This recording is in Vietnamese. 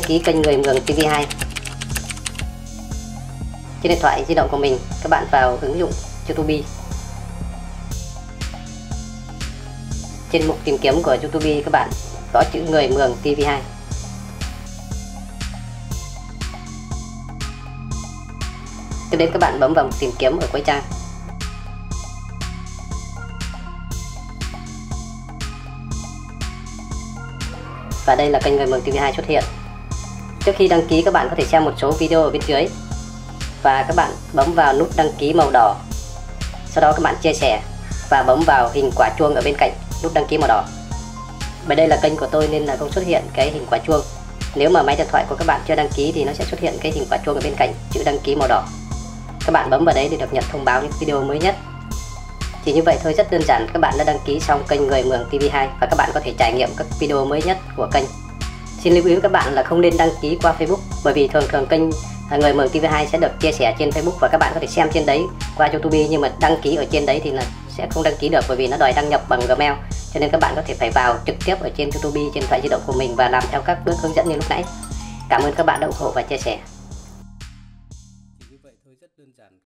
ký kênh Người Mường TV2. Trên điện thoại di động của mình, các bạn vào ứng dụng YouTube. Trên mục tìm kiếm của YouTube các bạn gõ chữ Người Mường TV2. Tiếp đến các bạn bấm vào mục tìm kiếm ở cuối trang. Và đây là kênh Người Mường TV2 xuất hiện. Trước khi đăng ký các bạn có thể xem một số video ở bên dưới. Và các bạn bấm vào nút đăng ký màu đỏ. Sau đó các bạn chia sẻ và bấm vào hình quả chuông ở bên cạnh nút đăng ký màu đỏ. Bởi đây là kênh của tôi nên là không xuất hiện cái hình quả chuông. Nếu mà máy điện thoại của các bạn chưa đăng ký thì nó sẽ xuất hiện cái hình quả chuông ở bên cạnh chữ đăng ký màu đỏ. Các bạn bấm vào đấy để được nhận thông báo những video mới nhất. Chỉ như vậy thôi, rất đơn giản, các bạn đã đăng ký xong kênh Người Mường TV2 và các bạn có thể trải nghiệm các video mới nhất của kênh. Xin lưu ý với các bạn là không nên đăng ký qua Facebook, bởi vì thường kênh Người Mường TV2 sẽ được chia sẻ trên Facebook và các bạn có thể xem trên đấy qua YouTube, nhưng mà đăng ký ở trên đấy thì là sẽ không đăng ký được, bởi vì nó đòi đăng nhập bằng Gmail, cho nên các bạn có thể phải vào trực tiếp ở trên YouTube trên điện thoại di động của mình và làm theo các bước hướng dẫn như lúc nãy. Cảm ơn các bạn đã ủng hộ và chia sẻ.